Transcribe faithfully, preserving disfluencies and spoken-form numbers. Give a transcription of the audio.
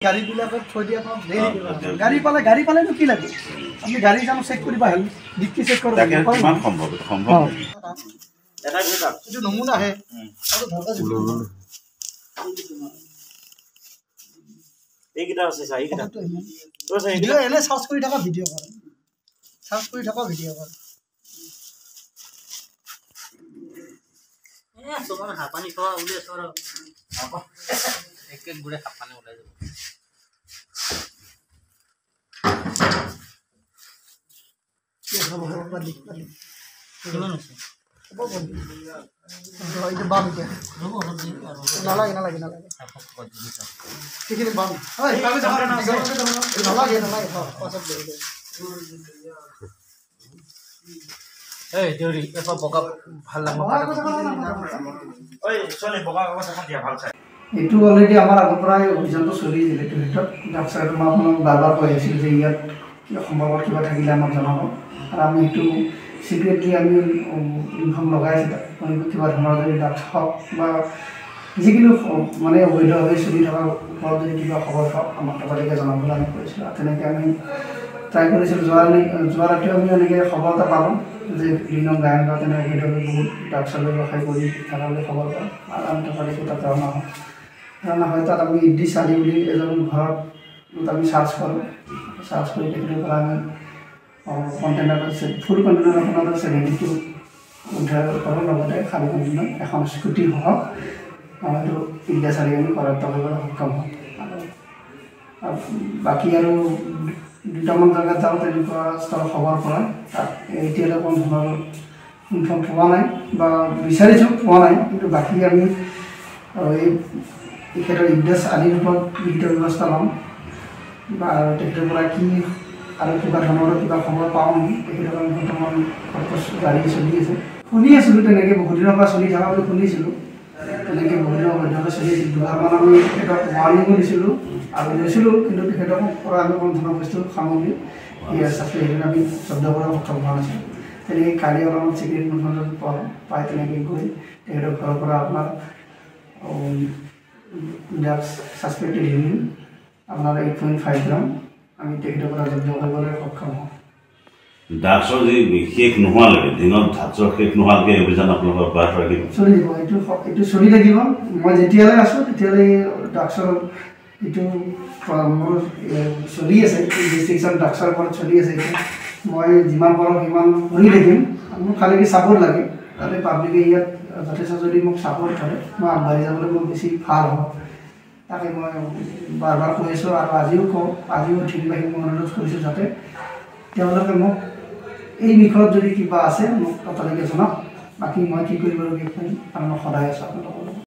গাড়ী বিলাকত থৈ দিয়া গাড়ী পালে গাড়ী পালে কি লাগে আপনি গাড়ী যাম চেক কৰিব আহিল ডিক্কি চেক কৰিব কিমান সম্ভৱ সম্ভৱ এটা ভিডিও এটা নমুনা আহে আৰু ধৰকা এই কিটা আছে চাই কিটা তো চাই ভিডিও এনে সার্চ কৰি থাকা ভিডিও কৰে সার্চ কৰি থাকা ভিডিও কৰে এ সমান হাপানি খোৱা উলে সৰ এক এক গুড়ে হাপানি ওলাই যাব ये सब हो वाली वाली किमान আছে হ'ব বন্ধু এইটো বাম কে হ'ব হ'ব নালাগে নালাগে নালাগে ঠিকই বাম হয় কাগজ ধরে না নালাগে নালাগে হ্যাঁ পাছত দে দে এই জরি এফা বকা ভাল লাগা ওই চলে বকা কাগজ এখন দিয়া ভাল চাই এটু অলরেডি আমার আগৰ পৰাই অভিযানটো চলি দিলে তো হেতত ডাক্তৰ মই আপোনাক বাৰবাৰ কৈ আছিল যে ইয়াত কি সম্ভৱ কিবা থাকিলে আমাক জনাব আৰু আমি এটু সিক্ৰেটলি আমি ইনফৰ্ম লগাইছিল মানে কিবা ধৰণৰ যদি ডাক্তৰ হওক বা যিকোনো মানে অবৈধভাৱে চলি থকা ওপৰত যদি কিবা খবৰ পাওঁ আমাক তথাপিকে জনাবলৈ আমি কৈছিলোঁ তেনেকৈ আমি ট্ৰাই কৰিছিলোঁ যোৱা যোৱা ৰাতিও আমি এনেকৈ খবৰ এটা পালোঁ যে দিনৰ গায়ন বা তেনেকৈ অবৈধভাৱে বহুত ডাক্তৰ ব্যৱসায় কৰি থকালৈ খবৰ পাওঁ আৰু আমি তথাপিকে তাত ৰাওনা হওঁ ৰাওনা হয় তাত আমি ইডি চালি বুলি এজন ঘৰত আমি চাৰ্চ কৰোঁ চাৰ্চ কৰি তেখেতৰ পৰা আমি কণ্টেইনাৰ ফুল কণ্টেইনাৰ আপোনাৰ ছেভেণ্টি টু উদ্ধাৰ কৰাৰ লগতে খালী কণ্টেইনাৰ এখন স্কুটি সহ এইটো ইণ্ডিয়া চাৰি আমি কৰায়ত্ব কৰিবলৈ সক্ষম হওঁ আৰু বাকী আৰু দুটামান জেগাত যাওঁ তেনেকুৱা স্থল খবৰ পৰা তাত এতিয়ালৈ কোনো ধৰণৰ ইনফৰ্ম পোৱা নাই বা বিচাৰিছোঁ পোৱা নাই কিন্তু বাকী আমি এই তেখেতৰ ইণ্ডিয়া আদিৰ ওপৰত বিহিত ব্যৱস্থা ল'ম বা তেখেতৰ পৰা কি আৰু কিবা ধৰণৰ কিবা খবৰ পাওঁ তেখেতৰ আমি বৰ্তমান গাড়ী চলি আছে শুনি আছিলোঁ তেনেকৈ বহুত দিনৰ পৰা চলি থকা বুলি শুনিছিলোঁ তেনেকৈ বহুত দিনৰ পৰ্যন্ত চলি আছিল দুবাৰমান আমি তেখেতক ৱাৰ্ণিঙো দিছিলোঁ আৰু লৈছিলোঁ কিন্তু তেখেতৰ পৰা আমি কোনো ধৰণৰ বস্তু সামগ্ৰী সেইবিলাক আমি জব্দ কৰাৰ সক্ষম হোৱা নাছিলোঁ তেনেকৈ কালি অলপমান চিক্ৰেট ইনফৰ্মেশ্যন পাই তেনেকৈ গৈ তেখেতৰ ঘৰৰ পৰা আপোনাৰ ড্ৰাগছ ছাছপেক্টেড হিউমেন আপোনাৰ এইট পইণ্ট ফাইভ গ্ৰাম আমি তেখেতৰ পৰা জব্দ কৰিবলৈ সক্ষম হওঁ ড্ৰাগছৰ যি শেষ নোহোৱালৈকে দিনত ড্ৰাগছৰ শেষ নোহোৱালৈকে অভিযান আপোনালোকৰ অব্যাহত ৰাখিব চলি থাকিব এইটো এইটো চলি থাকিব মই যেতিয়ালৈ আছোঁ তেতিয়ালৈ ড্ৰাগছৰ এইটো মোৰ চলি আছে ডিষ্ট্ৰিকশ্যন ড্ৰাগছৰ ওপৰত চলি আছে এতিয়া মই যিমান পাৰোঁ সিমান কৰি থাকিম মোক খালি কি ছাপোৰ্ট লাগে তাতে পাব্লিকে ইয়াত যথেষ্ট যদি মোক ছাপোৰ্ট কৰে মই আগবাঢ়ি যাবলৈ মোৰ বেছি ভাল হ'ব তাকে মই বাৰ বাৰ কৈ আছোঁ আৰু আজিও কওঁ আজিও ঠিকবাহী মই অনুৰোধ কৰিছোঁ যাতে তেওঁলোকে মোক এই বিষয়ত যদি কিবা আছে মোক তথাপিকে জনাওক বাকী মই কি কৰিবলগীয়া কৰিম আৰু মই সদায় আছোঁ আপোনালোকৰ